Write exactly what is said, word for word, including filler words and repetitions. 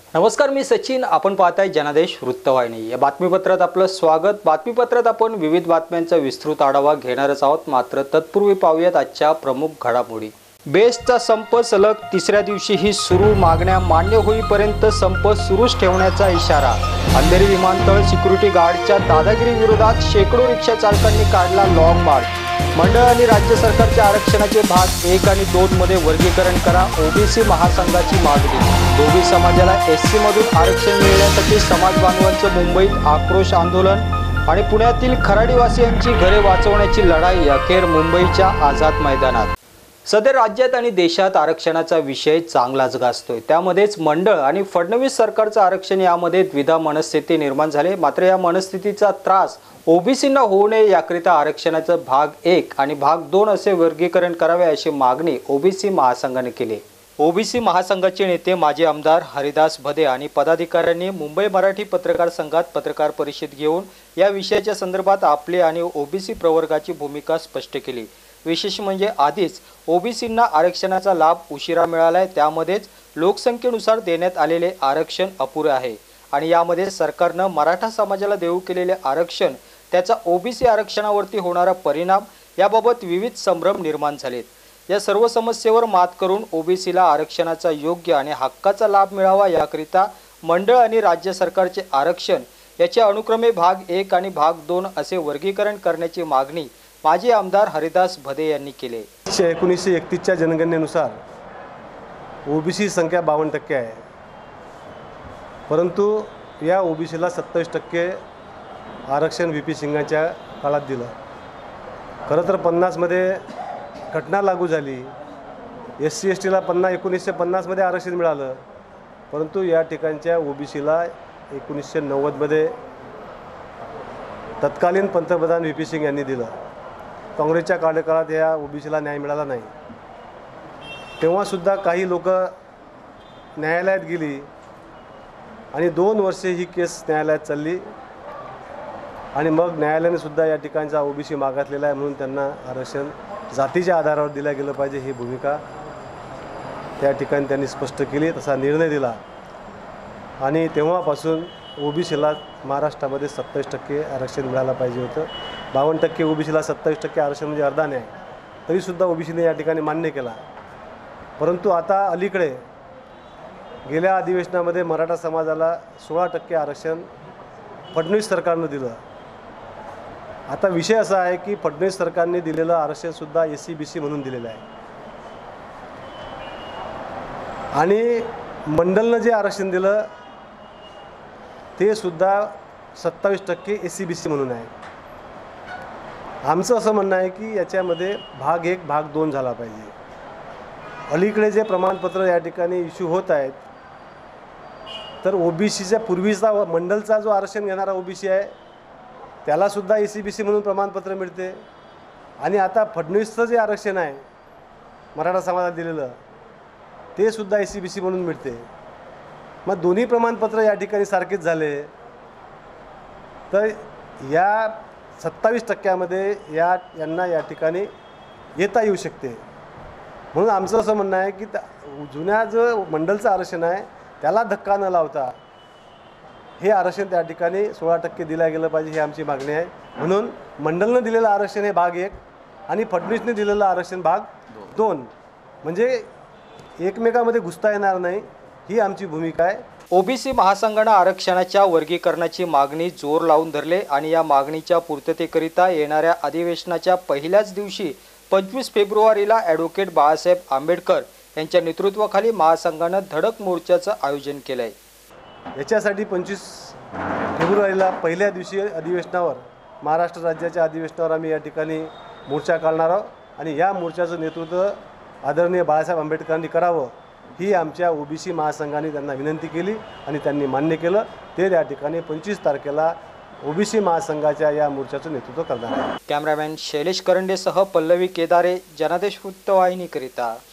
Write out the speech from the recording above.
नमस्कार, मी सचिन. आपण पाहताय जनादेश वृत्तवाहिनी. या बातमीपत्रात आपलं स्वागत. बातमीपत्रात आपण विविध बातम्यांचा विस्तृत आढावा घेणारच आहोत. मात्र तत्पूर्वी पाहूयात आजच्या प्रमुख घडामोडी. बेस्टचा संप सलग तिसऱ्या दिवशीही सुरू. मागण्या मान्य होईपर्यंत संप सुरूच ठेवण्याचा इशारा. अंधेरी विमानतळ सिक्युरिटी गार्डच्या दादागिरी विरोधात शेकडो रिक्षा चालकांनी काढला लॉंग मार्च. मंडळ आणि राज्य सरकारच्या आरक्षणाचे भाग एक आणि दोन मध्ये वर्गीकरण करा. ओबीसी महासंघाची मागणी. दोघी समाजाला एससी मधून आरक्षण मिळण्यासाठी समाज बांधवांचं मुंबईत आक्रोश आंदोलन. आणि पुण्यातील खराडीवासियांची घरे वाचवण्याची लढाई अखेर मुंबईच्या आझाद मैदानात. सध्या राज्यात आणि देशात आरक्षणाचा विषय चांगलाच गाजतोय. त्यामध्येच मंडळ आणि फडणवीस सरकारचं आरक्षण यामध्ये द्विधा मनस्थिती निर्माण झाली. मात्र या मनस्थितीचा त्रास ओबीसींना होऊ नये याकरिता आरक्षणाचं भाग एक आणि भाग दोन असे वर्गीकरण करावे अशी मागणी ओबीसी महासंघाने केली. ओबीसी महासंघाचे नेते माजी आमदार हरिदास भदे आणि पदाधिकाऱ्यांनी मुंबई मराठी पत्रकार संघात पत्रकार परिषद घेऊन या विषयाच्या संदर्भात आपली आणि ओबीसी प्रवर्गाची भूमिका स्पष्ट केली. विशेष म्हणजे आधीच ओबीसींना आरक्षणाचा लाभ उशिरा मिळालाय. त्यामध्येच लोकसंख्येनुसार देण्यात आलेले आरक्षण अपुरे आहे आणि यामध्ये सरकारनं मराठा समाजाला देऊ केलेले आरक्षण, त्याचा ओबीसी आरक्षणावरती होणारा परिणाम याबाबत विविध संभ्रम निर्माण झालेत. या सर्व समस्येवर मात करून ओबीसीला आरक्षणाचा योग्य आणि हक्काचा लाभ मिळावा याकरिता मंडळ आणि राज्य सरकारचे आरक्षण याचे अनुक्रमे भाग एक आणि भाग दोन असे वर्गीकरण करण्याची मागणी माजी आमदार हरिदास भदे यांनी केले. एकोणीसशे एकतीसच्या जनगणनेनुसार ओबीसी संख्या बावन्न टक्के आहे, परंतु या ओबीसीला सत्तावीस टक्के आरक्षण व्ही पी सिंगांच्या काळात दिलं. खरं तर पन्नासमध्ये घटना लागू झाली. एस सी एस टीला पन्नास एकोणीसशे पन्नासमध्ये आरक्षण मिळालं, परंतु या ठिकाणच्या ओबीसीला एकोणीसशे नव्वदमध्ये तत्कालीन पंतप्रधान व्ही पी सिंग यांनी दिलं. काँग्रेसच्या कार्यकाळात या ओबीसीला न्याय मिळाला नाही. तेव्हासुद्धा काही लोक न्यायालयात गेली आणि दोन वर्षे ही केस न्यायालयात चालली आणि मग न्यायालयाने सुद्धा या ठिकाणचा ओबीसी मागासलेला आहे म्हणून त्यांना आरक्षण जातीच्या आधारावर दिलं गेलं पाहिजे ही भूमिका त्या ठिकाणी त्यांनी स्पष्ट केली. तसा निर्णय दिला आणि तेव्हापासून ओबीसीला महाराष्ट्रामध्ये सत्तावीस टक्के आरक्षण मिळायला पाहिजे होतं. बावन्न टक्के ओबीसीला सत्तावीस टक्के आरक्षण म्हणजे अर्धा न्याय. तरीसुद्धा ओबीसीने या ठिकाणी मान्य केला. परंतु आता अलीकडे गेल्या अधिवेशनामध्ये मराठा समाजाला सोळा टक्के आरक्षण फडणवीस सरकारनं दिलं. आता विषय असा आहे की फडणवीस सरकारने दिलेलं आरक्षणसुद्धा एस सी बी सी म्हणून दिलेलं आहे आणि मंडलनं जे आरक्षण दिलं ते सुद्धा सत्तावीस टक्के एस सी बी सी म्हणून आहे. आमचं असं म्हणणं आहे की याच्यामध्ये भाग एक भाग दोन झाला पाहिजे. अलीकडे जे प्रमाणपत्र या ठिकाणी इश्यू होत आहेत तर ओबीसीच्या पूर्वीचा मंडलचा जो आरक्षण घेणारा ओबीसी आहे त्यालासुद्धा ए सी बी सी म्हणून प्रमाणपत्र मिळते आणि आता फडणवीसचं जे आरक्षण आहे मराठा समाजाला दिलेलं ते सुद्धा ए सी बी सी म्हणून मिळते. मग दोन्ही प्रमाणपत्र या ठिकाणी सारखेच झाले तर या सत्तावीस टक्क्यामध्ये या यांना या ठिकाणी येता येऊ शकते. म्हणून आमचं असं म्हणणं आहे की जुन्या जो मंडलचं आरक्षण आहे त्याला धक्का न लावता हे आरक्षण त्या ठिकाणी सोळा टक्के दिलं गेलं पाहिजे ही आमची मागणी आहे. म्हणून मंडलनं दिलेलं आरक्षण हे भाग एक आणि फडणवीसने दिलेलं आरक्षण भाग दोन म्हणजे एकमेकामध्ये घुसता येणार नाही ही आमची भूमिका आहे. ओबीसी महासंघानं आरक्षणाच्या वर्गीकरणाची मागणी जोर लावून धरले आणि या मागणीच्या पूर्ततेकरिता येणाऱ्या अधिवेशनाच्या पहिल्याच दिवशी पंचवीस फेब्रुवारीला ॲडव्होकेट बाळासाहेब आंबेडकर यांच्या नेतृत्वाखाली महासंघानं धडक मोर्चाचं आयोजन केलं आहे. याच्यासाठी पंचवीस फेब्रुवारीला पहिल्या दिवशी अधिवेशनावर महाराष्ट्र राज्याच्या अधिवेशनावर आम्ही या ठिकाणी मोर्चा काढणार आहोत आणि या मोर्चाचं नेतृत्व आदरणीय बाळासाहेब आंबेडकरांनी करावं ही आमच्या ओबीसी महासंघाने त्यांना विनंती केली आणि त्यांनी मान्य केलं. ते त्या ठिकाणी पंचवीस तारखेला ओबीसी महासंघाच्या या मोर्चाचं नेतृत्व करणार आहे. कॅमेरामॅन शैलेश करंडेसह पल्लवी केदारे, जनादेश वृत्तवाहिनीकरिता.